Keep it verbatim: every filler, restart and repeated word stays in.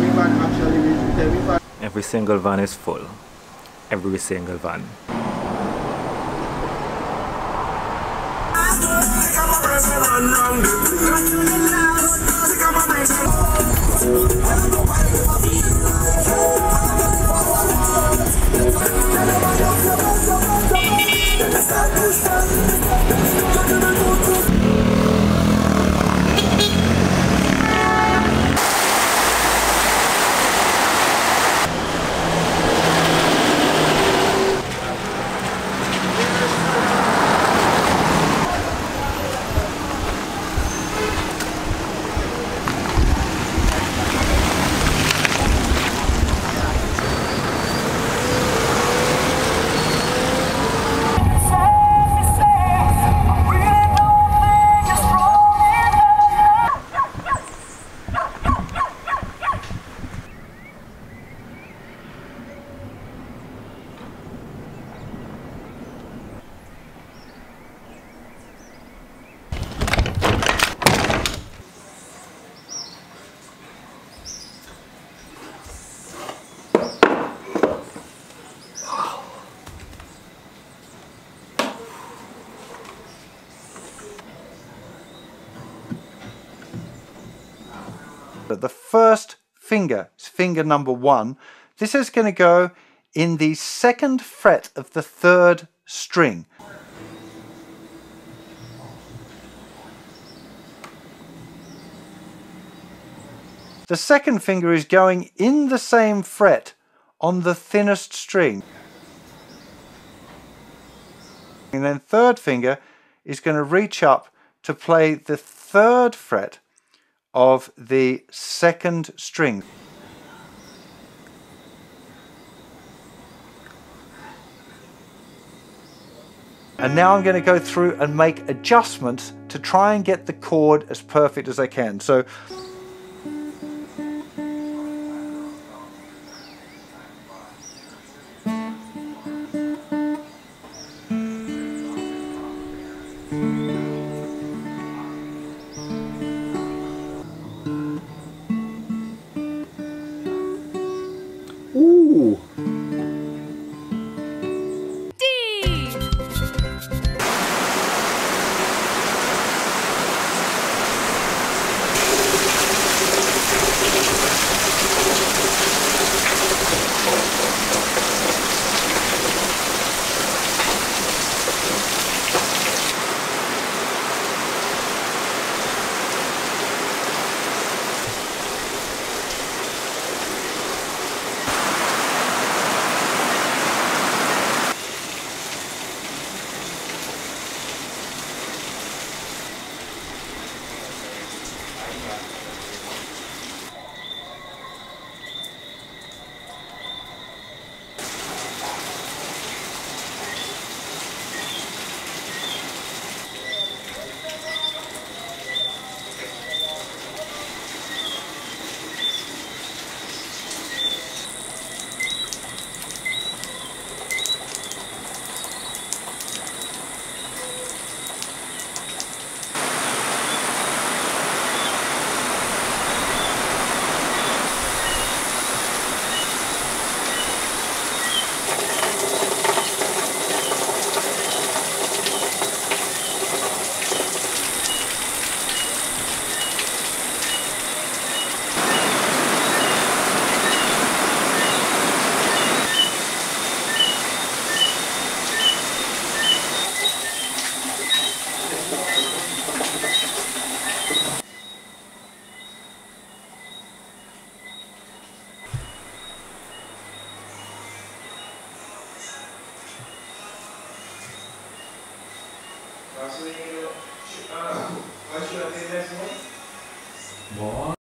every van actually with every van. Every single van is full. Every single van. The first finger is finger number one. This is going to go in the second fret of the third string. The second finger is going in the same fret on the thinnest string. And then third finger is going to reach up to play the third fret of the second string. And now I'm going to go through and make adjustments to try and get the chord as perfect as I can. So Ooh. Maksudnya, ah, masih ada yang semua?